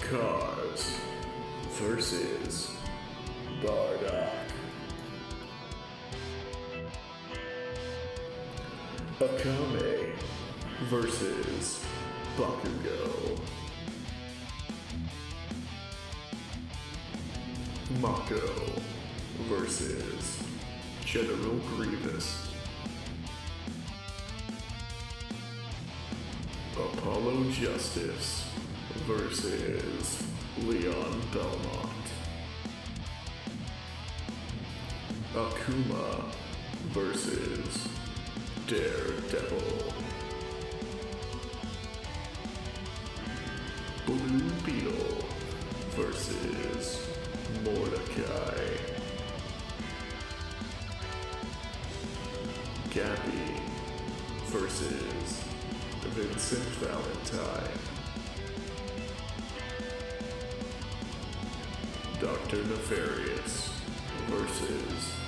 Cars versus Bardock. Akame versus Bakugo. Mako versus General Grievous. Apollo Justice versus Leon Belmont. Akuma versus Daredevil. Blue Beetle versus Mordecai. Gappy versus Vincent Valentine. Dr. Nefarious versus